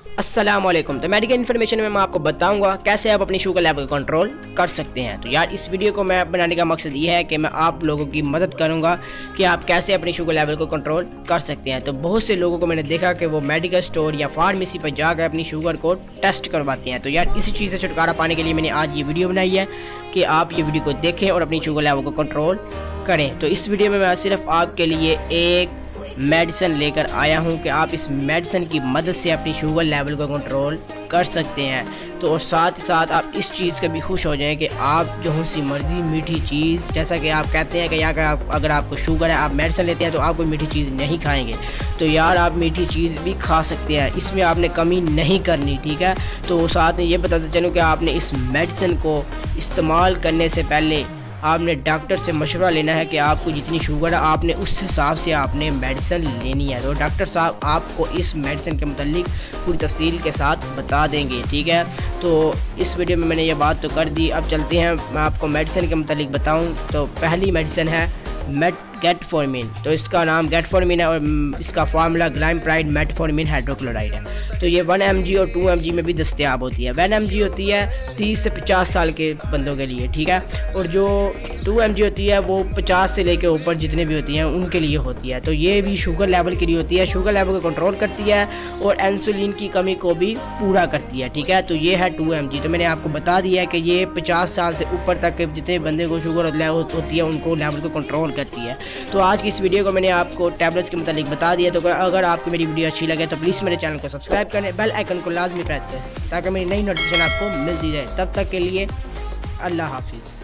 अस्सलामुअलैकुम। तो medical information में मैं आपको बताऊंगा कैसे आप अपनी शुगर लेवल को कंट्रोल कर सकते हैं। तो यार इस वीडियो को मैं बनाने का मकसद ये है कि मैं आप लोगों की मदद करूंगा कि आप कैसे अपनी शुगर लेवल को कंट्रोल कर सकते हैं। तो बहुत से लोगों को मैंने देखा कि वो मेडिकल स्टोर या फार्मेसी पर जाकर अपनी शुगर को टेस्ट करवाते हैं। तो यार इसी चीज़ से छुटकारा पाने के लिए मैंने आज ये वीडियो बनाई है कि आप ये वीडियो को देखें और अपनी शुगर लेवल को कंट्रोल करें। तो इस वीडियो में मैं सिर्फ आपके लिए एक मेडिसिन लेकर आया हूं कि आप इस मेडिसिन की मदद से अपनी शुगर लेवल को कंट्रोल कर सकते हैं। तो और साथ ही साथ आप इस चीज़ का भी खुश हो जाएं कि आप जो सी मर्ज़ी मीठी चीज़, जैसा कि आप कहते हैं कि अगर आपको शुगर है, आप मेडिसिन लेते हैं तो आप कोई मीठी चीज़ नहीं खाएंगे। तो यार आप मीठी चीज़ भी खा सकते हैं, इसमें आपने कमी नहीं करनी, ठीक है। तो साथ में ये बताते चलूँ कि आपने इस मेडिसिन को इस्तेमाल करने से पहले आपने डॉक्टर से मशवरा लेना है कि आपको जितनी शुगर है आपने उस हिसाब से आपने मेडिसिन लेनी है। तो डॉक्टर साहब आपको इस मेडिसिन के मुतालिक पूरी तफसील के साथ बता देंगे, ठीक है। तो इस वीडियो में मैंने ये बात तो कर दी, अब चलते हैं मैं आपको मेडिसिन के मुतालिक बताऊं। तो पहली मेडिसिन है गेटफॉर्मिन। तो इसका नाम गेटफॉर्मिन है और इसका फार्मूला ग्लाइमप्राइड मेटफॉर्मिन हाइड्रोक्लोराइड है। तो ये 1 mg और 2 mg में भी दस्तियाब होती है। 1 mg होती है 30 से 50 साल के बंदों के लिए, ठीक है। और जो 2 mg होती है वो 50 से लेकर ऊपर जितने भी होती हैं उनके लिए होती है। तो ये भी शुगर लेवल के लिए होती है, शुगर लेवल को कंट्रोल करती है और इंसुलिन की कमी को भी पूरा करती है, ठीक है। तो ये है 2 mg। तो मैंने आपको बता दिया है कि ये 50 साल से ऊपर तक के जितने बंदे को शुगर होती है उनको लेवल को कंट्रोल करती है। तो आज की इस वीडियो को मैंने आपको टैबलेट्स के मुतालिक बता दिया। तो अगर आपको मेरी वीडियो अच्छी लगे तो प्लीज़ मेरे चैनल को सब्सक्राइब करें, बेल आइकन को लाजमी प्रेस करें ताकि मेरी नई नोटिफिकेशन आपको मिलती जाए। तब तक के लिए अल्लाह हाफिज़।